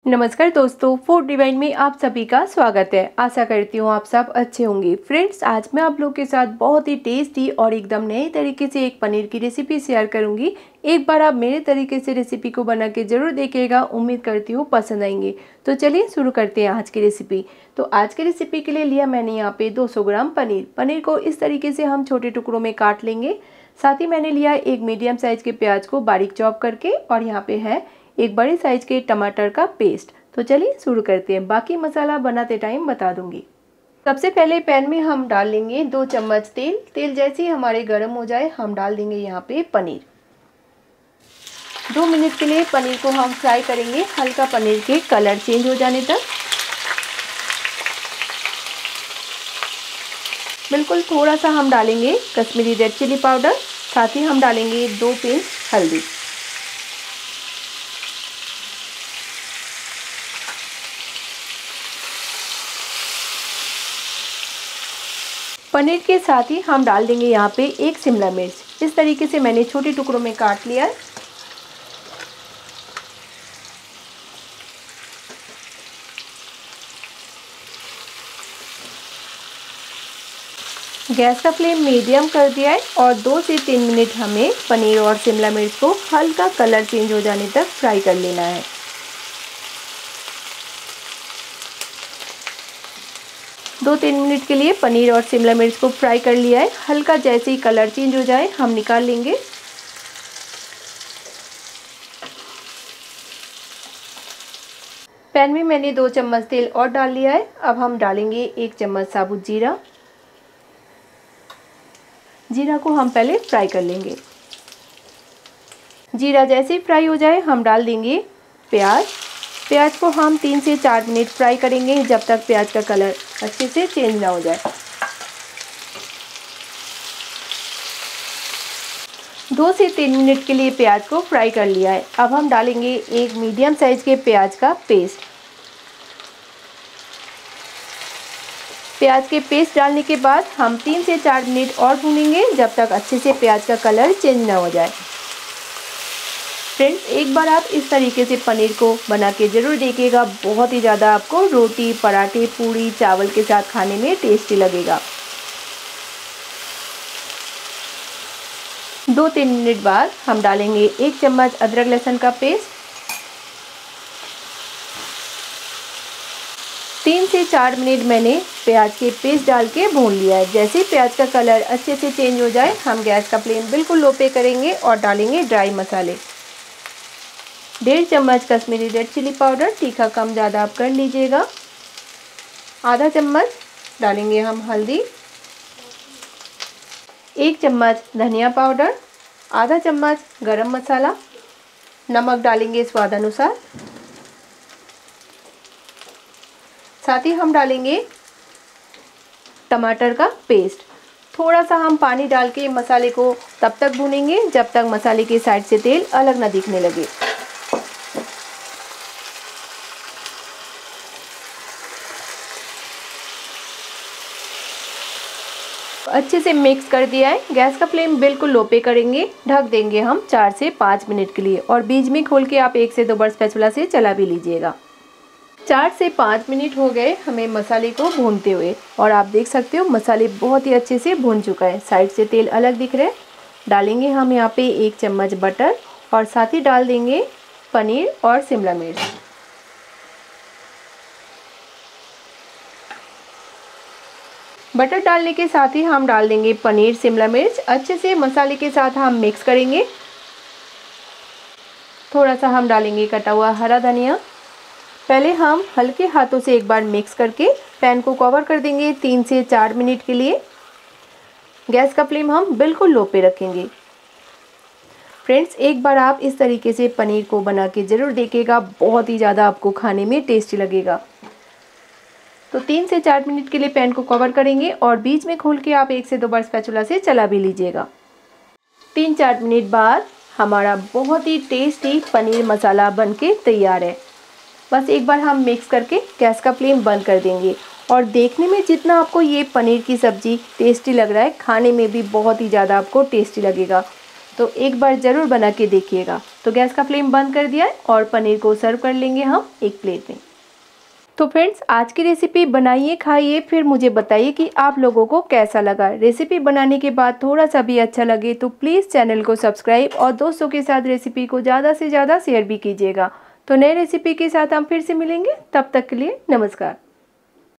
नमस्कार दोस्तों, food divine में आप सभी का स्वागत है। आशा करती हूँ आप सब अच्छे होंगे। फ्रेंड्स, आज मैं आप लोग के साथ बहुत ही टेस्टी और एकदम नए तरीके से एक पनीर की रेसिपी शेयर करूंगी। एक बार आप मेरे तरीके से रेसिपी को बना के ज़रूर देखिएगा। उम्मीद करती हूँ पसंद आएंगे। तो चलिए शुरू करते हैं आज की रेसिपी। तो आज की रेसिपी के लिए लिया मैंने यहाँ पे 200 ग्राम पनीर को इस तरीके से हम छोटे टुकड़ों में काट लेंगे। साथ ही मैंने लिया एक मीडियम साइज के प्याज को बारीक चॉप करके, और यहाँ पे है एक बड़े साइज के टमाटर का पेस्ट। तो चलिए शुरू करते हैं। बाकी मसाला बनाते टाइम बता दूंगी। सबसे पहले पैन में हम डाल लेंगे 2 चम्मच तेल जैसे ही हमारे गर्म हो जाए हम डाल देंगे यहाँ पे पनीर। 2 मिनट के लिए पनीर को हम फ्राई करेंगे, हल्का पनीर के कलर चेंज हो जाने तक। बिल्कुल थोड़ा सा हम डालेंगे कश्मीरी रेड चिली पाउडर, साथ ही हम डालेंगे 2 पिंच हल्दी। पनीर के साथ ही हम डाल देंगे यहाँ पे एक शिमला मिर्च। इस तरीके से मैंने छोटे टुकड़ों में काट लिया है। गैस का फ्लेम मीडियम कर दिया है और 2 से 3 मिनट हमें पनीर और शिमला मिर्च को हल्का कलर चेंज हो जाने तक फ्राई कर लेना है। 2-3 मिनट के लिए पनीर और शिमला मिर्च को फ्राई कर लिया है। हल्का जैसे ही कलर चेंज हो जाए हम निकाल लेंगे। पैन में मैंने 2 चम्मच तेल और डाल लिया है। अब हम डालेंगे 1 चम्मच साबुत जीरा को हम पहले फ्राई कर लेंगे। जीरा जैसे ही फ्राई हो जाए हम डाल देंगे प्याज को हम 3 से 4 मिनट फ्राई करेंगे, जब तक प्याज का कलर अच्छे से चेंज ना हो जाए। 2 से 3 मिनट के लिए प्याज को फ्राई कर लिया है। अब हम डालेंगे एक मीडियम साइज के प्याज का पेस्ट। प्याज के पेस्ट डालने के बाद हम 3 से 4 मिनट और भूनेंगे, जब तक अच्छे से प्याज का कलर चेंज ना हो जाए। फ्रेंड्स, एक बार आप इस तरीके से पनीर को बना के ज़रूर देखिएगा। बहुत ही ज़्यादा आपको रोटी, पराठे, पूड़ी, चावल के साथ खाने में टेस्टी लगेगा। 2-3 मिनट बाद हम डालेंगे 1 चम्मच अदरक लहसुन का पेस्ट। 3 से 4 मिनट मैंने प्याज के पेस्ट डाल के भून लिया है। जैसे ही प्याज का कलर अच्छे से चेंज हो जाए हम गैस का फ्लेम बिल्कुल लो पे करेंगे और डालेंगे ड्राई मसाले। 1.5 चम्मच कश्मीरी रेड चिली पाउडर, तीखा कम ज़्यादा आप कर लीजिएगा। आधा चम्मच डालेंगे हम हल्दी। 1 चम्मच धनिया पाउडर, आधा चम्मच गरम मसाला। नमक डालेंगे स्वाद अनुसार। साथ ही हम डालेंगे टमाटर का पेस्ट। थोड़ा सा हम पानी डाल के मसाले को तब तक भूनेंगे जब तक मसाले के साइड से तेल अलग ना दिखने लगे। अच्छे से मिक्स कर दिया है। गैस का फ्लेम बिल्कुल लो पे करेंगे। ढक देंगे हम 4 से 5 मिनट के लिए, और बीच में खोल के आप 1 से 2 बार स्पैचुला से चला भी लीजिएगा। 4 से 5 मिनट हो गए हमें मसाले को भूनते हुए, और आप देख सकते हो मसाले बहुत ही अच्छे से भून चुका है। साइड से तेल अलग दिख रहा है। डालेंगे हम यहाँ पे 1 चम्मच बटर, और साथ ही डाल देंगे पनीर और शिमला मिर्च। बटर डालने के साथ ही हम डाल देंगे पनीर, शिमला मिर्च। अच्छे से मसाले के साथ हम मिक्स करेंगे। थोड़ा सा हम डालेंगे कटा हुआ हरा धनिया। पहले हम हल्के हाथों से एक बार मिक्स करके पैन को कवर कर देंगे 3 से 4 मिनट के लिए। गैस का फ्लेम हम बिल्कुल लो पे रखेंगे। फ्रेंड्स, एक बार आप इस तरीके से पनीर को बना के ज़रूर देखिएगा। बहुत ही ज़्यादा आपको खाने में टेस्टी लगेगा। तो 3 से 4 मिनट के लिए पैन को कवर करेंगे, और बीच में खोल के आप 1 से 2 बार स्पैचुला से चला भी लीजिएगा। 3-4 मिनट बाद हमारा बहुत ही टेस्टी पनीर मसाला बनके तैयार है। बस एक बार हम मिक्स करके गैस का फ्लेम बंद कर देंगे। और देखने में जितना आपको ये पनीर की सब्ज़ी टेस्टी लग रहा है, खाने में भी बहुत ही ज़्यादा आपको टेस्टी लगेगा। तो एक बार ज़रूर बना के देखिएगा। तो गैस का फ्लेम बंद कर दिया है और पनीर को सर्व कर लेंगे हम एक प्लेट में। तो फ्रेंड्स, आज की रेसिपी बनाइए, खाइए, फिर मुझे बताइए कि आप लोगों को कैसा लगा। रेसिपी बनाने के बाद थोड़ा सा भी अच्छा लगे तो प्लीज़ चैनल को सब्सक्राइब और दोस्तों के साथ रेसिपी को ज़्यादा से ज़्यादा शेयर भी कीजिएगा। तो नई रेसिपी के साथ हम फिर से मिलेंगे, तब तक के लिए नमस्कार।